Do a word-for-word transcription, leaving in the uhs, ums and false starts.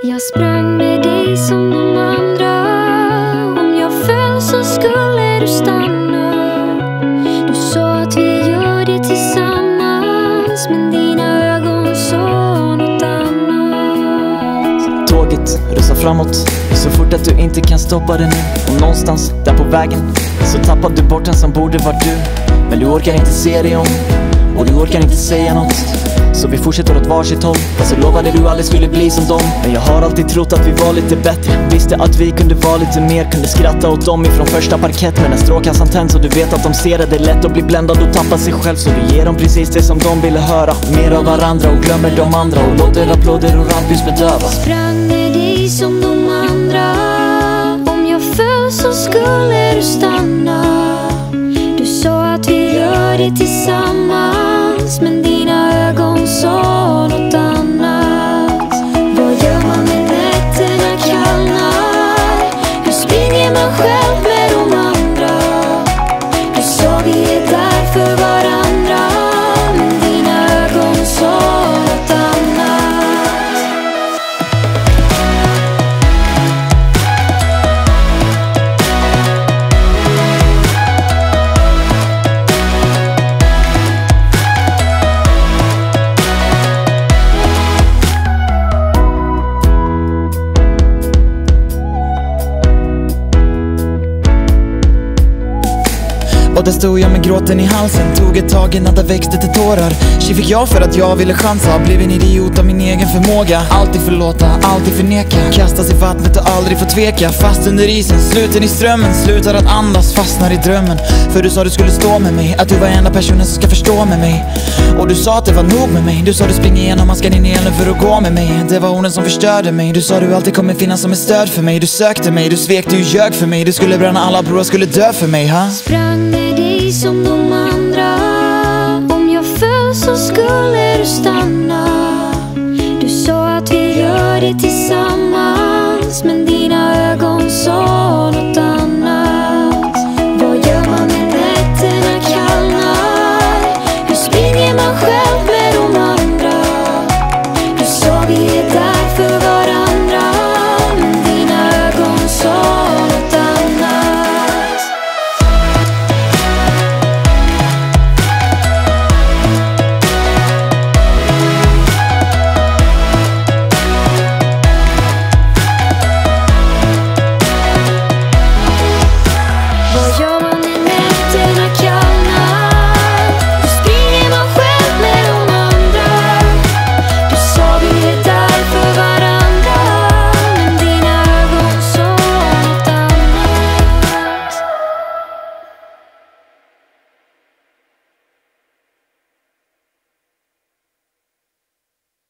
Jag sprang med dig som de andra. Om jag föll så skulle du stanna. Du sa att vi gör det tillsammans, men dina ögon sa något annat. Tåget rusar framåt så fort att du inte kan stoppa det nu. Och någonstans där på vägen så tappar du bort den som borde vara du. Men du orkar inte se dig om, och du orkar inte säga något. Så vi fortsätter åt varsitt håll. Fast jag lovade du aldrig skulle bli som dem. Men jag har alltid trott att vi var lite bättre. Visste att vi kunde vara lite mer. Kunde skratta åt dem ifrån första parkett. Men när strålkassan tänds och du vet att de ser det, det är lätt att bli bländad och tappa sig själv. Så du ger dem precis det som de ville höra. Mer av varandra och glömmer de andra. Och låter applåder och rampljus bedöva. Sprang med dig som de andra. Om jag föll så skulle du stanna. Du sa att vi gör det tillsammans, men dina ögon sa något annat. Vad gör man när nätterna kallnar? Hur springer man själv med de andra? Du sa vi är där för varandra, men dina ögon sa något annat. Och där stod jag med gråten i halsen. Tog ett tag innan det växte till tårar. Tji fick jag för att jag ville chansa. Blev en idiot av min egen förmåga. Alltid förlåta, alltid förneka. Kastas i vattnet och aldrig få tveka. Fast under isen, sluten i strömmen. Slutar att andas, fastnar i drömmen. För du sa du skulle stå med mig. Att du var enda personen som ska förstå med mig. Och du sa att det var nog med mig. Du sa du springer igenom maskan in i elen för att gå med mig. Det var orden som förstörde mig. Du sa du alltid kommer finnas som ett stöd för mig. Du sökte mig, du svek, du ljög för mig. Du skulle bränna alla bror, skulle dö för mig, ha? Sprang med dig som de andra. Om jag föll så skulle du stanna.